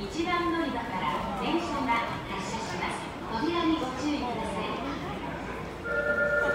1番乗り場から電車が発車します。扉にご注意ください。